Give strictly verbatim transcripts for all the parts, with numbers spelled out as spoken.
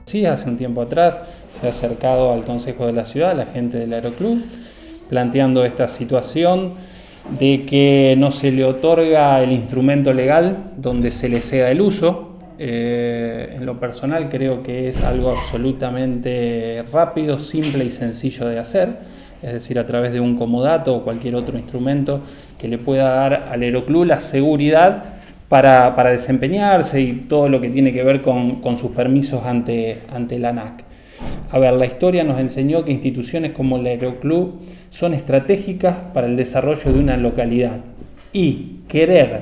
Sí, hace un tiempo atrás se ha acercado al Consejo de la Ciudad, la gente del Aeroclub, planteando esta situación de que no se le otorga el instrumento legal donde se le ceda el uso. Eh, en lo personal creo que es algo absolutamente rápido, simple y sencillo de hacer, es decir, a través de un comodato o cualquier otro instrumento que le pueda dar al Aeroclub la seguridad para, para desempeñarse y todo lo que tiene que ver con, con sus permisos ante, ante la ANAC. A ver, la historia nos enseñó que instituciones como el Aeroclub son estratégicas para el desarrollo de una localidad y querer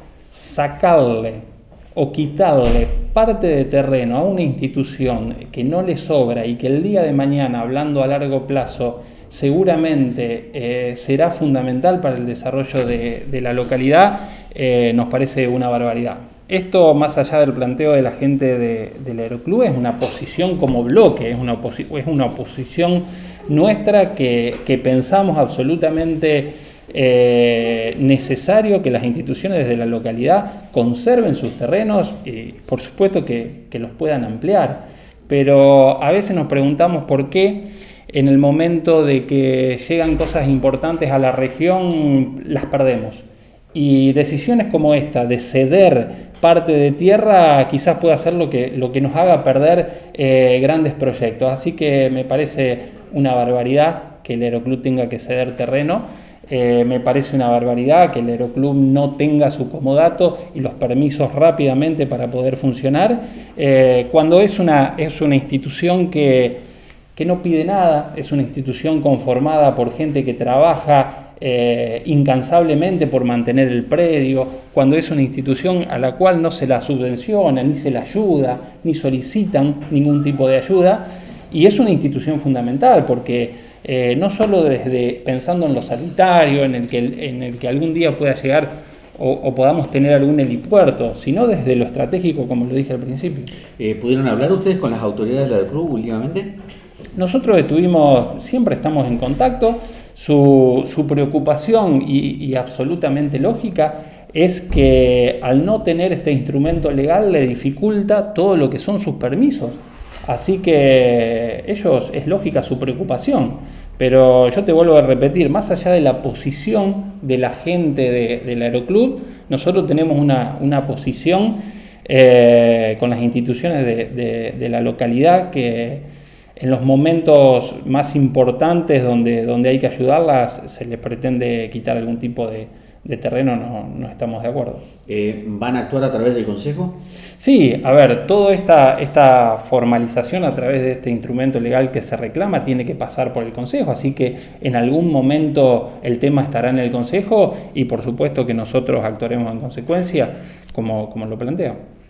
sacarle o quitarle parte de terreno a una institución que no le sobra y que el día de mañana, hablando a largo plazo, seguramente eh, será fundamental para el desarrollo de, de la localidad, eh, nos parece una barbaridad. Esto, más allá del planteo de la gente de, del Aeroclub, es una posición como bloque, es una, oposi es una oposición nuestra que, que pensamos absolutamente eh, necesario que las instituciones de la localidad conserven sus terrenos y, por supuesto, que, que los puedan ampliar. Pero a veces nos preguntamos por qué en el momento de que llegan cosas importantes a la región las perdemos. Y decisiones como esta, de ceder parte de tierra, quizás pueda ser lo que, lo que nos haga perder eh, grandes proyectos. Así que me parece una barbaridad que el Aeroclub tenga que ceder terreno. Eh, me parece una barbaridad que el Aeroclub no tenga su comodato y los permisos rápidamente para poder funcionar, eh, cuando es una, es una institución que, que no pide nada, es una institución conformada por gente que trabaja Eh, incansablemente por mantener el predio, cuando es una institución a la cual no se la subvenciona, ni se la ayuda, ni solicitan ningún tipo de ayuda, y es una institución fundamental porque eh, no solo desde pensando en lo sanitario, en el que, en el que algún día pueda llegar o, o podamos tener algún helipuerto, sino desde lo estratégico, como lo dije al principio. Eh, ¿Pudieron hablar ustedes con las autoridades del Aeroclub últimamente? Nosotros estuvimos, siempre estamos en contacto. Su, su preocupación y, y absolutamente lógica es que al no tener este instrumento legal le dificulta todo lo que son sus permisos. Así que ellos, es lógica su preocupación, pero yo te vuelvo a repetir, más allá de la posición de la gente de, del Aeroclub, nosotros tenemos una, una posición eh, con las instituciones de, de, de la localidad que en los momentos más importantes donde, donde hay que ayudarlas se les pretende quitar algún tipo de, de terreno, no, no estamos de acuerdo. Eh, ¿Van a actuar a través del Consejo? Sí, a ver, toda esta, esta formalización a través de este instrumento legal que se reclama tiene que pasar por el Consejo, así que en algún momento el tema estará en el Consejo y por supuesto que nosotros actuaremos en consecuencia como, como lo plantea.